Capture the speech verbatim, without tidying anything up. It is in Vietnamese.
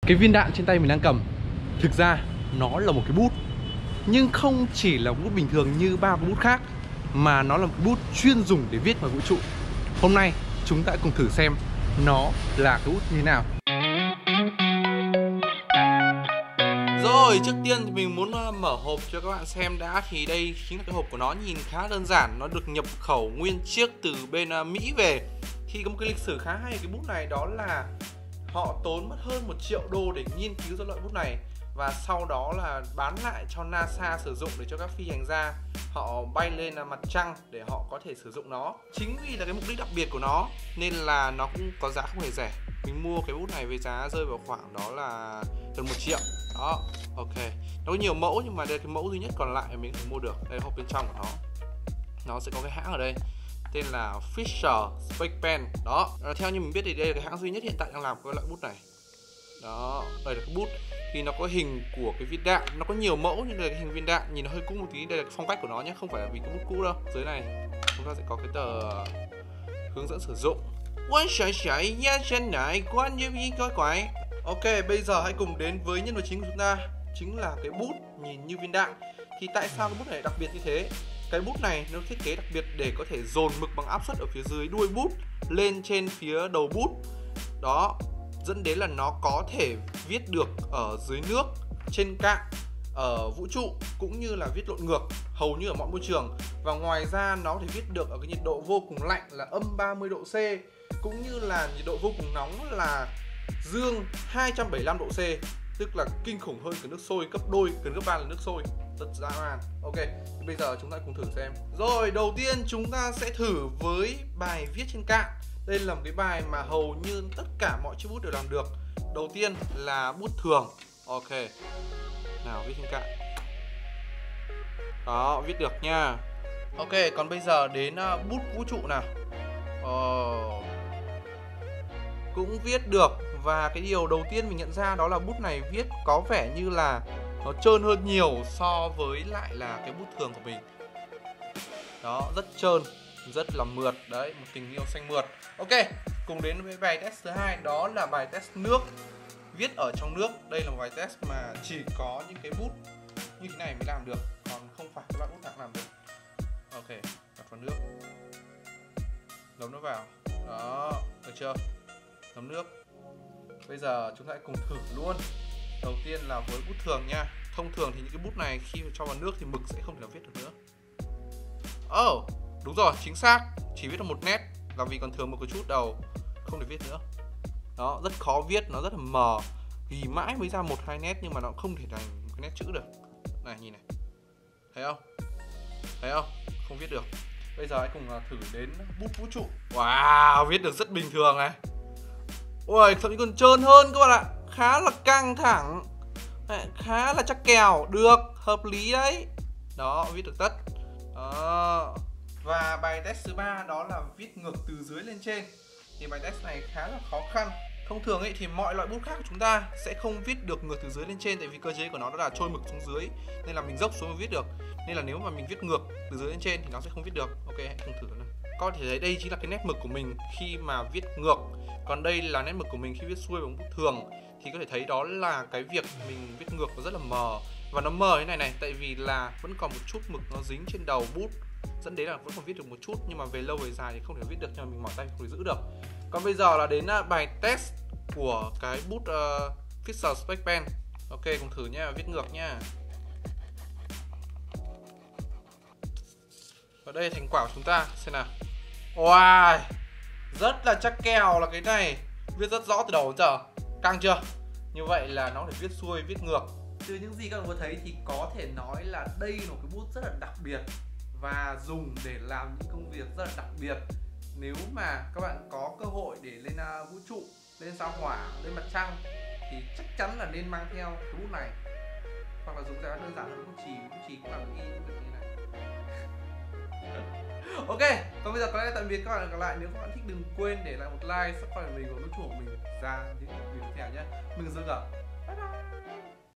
Cái viên đạn trên tay mình đang cầm thực ra nó là một cái bút, nhưng không chỉ là bút bình thường như ba cái bút khác, mà nó là một bút chuyên dùng để viết vào vũ trụ. Hôm nay chúng ta cùng thử xem nó là cái bút như thế nào. Rồi, trước tiên thì mình muốn mở hộp cho các bạn xem đã. Thì đây chính là cái hộp của nó, nhìn khá đơn giản. Nó được nhập khẩu nguyên chiếc từ bên Mỹ về. Thì có một cái lịch sử khá hay cái bút này, đó là họ tốn mất hơn một triệu đô để nghiên cứu ra loại bút này, và sau đó là bán lại cho NASA sử dụng để cho các phi hành gia họ bay lên mặt trăng để họ có thể sử dụng nó. Chính vì là cái mục đích đặc biệt của nó nên là nó cũng có giá không hề rẻ. Mình mua cái bút này với giá rơi vào khoảng đó là gần một triệu. Đó, ok. Nó có nhiều mẫu nhưng mà đây là cái mẫu duy nhất còn lại mình có thể mua được. Đây là hộp bên trong của nó. Nó sẽ có cái hãng ở đây, tên là Fisher Spec Pen. Đó, theo như mình biết thì đây là cái hãng duy nhất hiện tại đang làm cái loại bút này. Đó, đây là cái bút. Thì nó có hình của cái viên đạn, nó có nhiều mẫu nhưng đây là cái hình viên đạn, nhìn nó hơi cũ một tí. Đây là cái phong cách của nó nhé, không phải là vì cái bút cũ đâu. Dưới này chúng ta sẽ có cái tờ hướng dẫn sử dụng. Ok, bây giờ hãy cùng đến với nhân vật chính của chúng ta, chính là cái bút nhìn như viên đạn. Thì tại sao cái bút này đặc biệt như thế? Cái bút này nó thiết kế đặc biệt để có thể dồn mực bằng áp suất ở phía dưới đuôi bút lên trên phía đầu bút. Đó, dẫn đến là nó có thể viết được ở dưới nước, trên cạn, ở vũ trụ, cũng như là viết lộn ngược hầu như ở mọi môi trường. Và ngoài ra nó có thể viết được ở cái nhiệt độ vô cùng lạnh là âm ba mươi độ C, cũng như là nhiệt độ vô cùng nóng là dương hai trăm bảy mươi lăm độ C, tức là kinh khủng hơn cả nước sôi gấp đôi, gần gấp ba lần nước sôi. Rất dã man. Ok, bây giờ chúng ta cùng thử xem. Rồi, đầu tiên chúng ta sẽ thử với bài viết trên cạn. Đây là một cái bài mà hầu như tất cả mọi chiếc bút đều làm được. Đầu tiên là bút thường. Ok, nào viết trên cạn. Đó, viết được nha. Ok, còn bây giờ đến uh, bút vũ trụ nào. uh, Cũng viết được. Và cái điều đầu tiên mình nhận ra đó là bút này viết có vẻ như là nó trơn hơn nhiều so với lại là cái bút thường của mình. Đó, rất trơn, rất là mượt. Đấy, một tình yêu xanh mượt. Ok, cùng đến với bài test thứ hai, đó là bài test nước, viết ở trong nước. Đây là một bài test mà chỉ có những cái bút như thế này mới làm được, còn không phải các loại bút nào làm được. Ok, đặt vào nước, ngấm nó vào. Đó, được chưa? Ngấm nước. Bây giờ chúng ta hãy cùng thử luôn. Đầu tiên là với bút thường nha. Thông thường thì những cái bút này khi cho vào nước thì mực sẽ không thể nào viết được nữa. Oh, đúng rồi, chính xác. Chỉ viết được một nét, là vì còn thừa một cái chút đầu, không thể viết nữa. Đó, rất khó viết, nó rất là mờ. Ghi mãi mới ra một hai nét nhưng mà nó không thể thành một cái nét chữ được. Này, nhìn này. Thấy không? Thấy không? Không viết được. Bây giờ hãy cùng thử đến bút vũ trụ. Wow, viết được rất bình thường này. Ôi, thậm chí còn trơn hơn các bạn ạ. Khá là căng thẳng, khá là chắc kèo. Được, hợp lý đấy. Đó, viết được tất. Đó. Và bài test thứ ba đó là viết ngược từ dưới lên trên. Thì bài test này khá là khó khăn. Thông thường ấy thì mọi loại bút khác của chúng ta sẽ không viết được ngược từ dưới lên trên, tại vì cơ chế của nó đó là trôi mực xuống dưới, nên là mình dốc xuống mới viết được. Nên là nếu mà mình viết ngược từ dưới lên trên thì nó sẽ không viết được. Ok, hãy cùng thử nào. Có thể thấy đây chính là cái nét mực của mình khi mà viết ngược, còn đây là nét mực của mình khi viết xuôi bằng bút thường. Thì có thể thấy đó là cái việc mình viết ngược nó rất là mờ. Và nó mờ thế này này, tại vì là vẫn còn một chút mực nó dính trên đầu bút, dẫn đến là vẫn còn viết được một chút, nhưng mà về lâu về dài thì không thể viết được, nhưng mà mình mỏi tay không thể giữ được. Còn bây giờ là đến bài test của cái bút uh, Fisher Spec Pen. Ok, cùng thử nha, viết ngược nha. Và đây là thành quả của chúng ta, xem nào. Wow, rất là chắc kèo là cái này. Viết rất rõ từ đầu đến giờ. Căng chưa? Như vậy là nó để viết xuôi, viết ngược. Từ những gì các bạn vừa thấy thì có thể nói là đây là một cái bút rất là đặc biệt và dùng để làm những công việc rất là đặc biệt. Nếu mà các bạn có cơ hội để lên uh, vũ trụ, lên sao hỏa, lên mặt trăng thì chắc chắn là nên mang theo cái bút này. Hoặc là dùng ra đơn giản hơn bút chì, bút chì cũng làm được y như thế này. Ok, còn bây giờ có lẽ tạm biệt các bạn. Gặp lại, nếu các bạn thích đừng quên để lại một like, subscribe mình và nút chuông của mình ra những video tiếp theo nhé. Mình là Dương Gờ. Bye bye.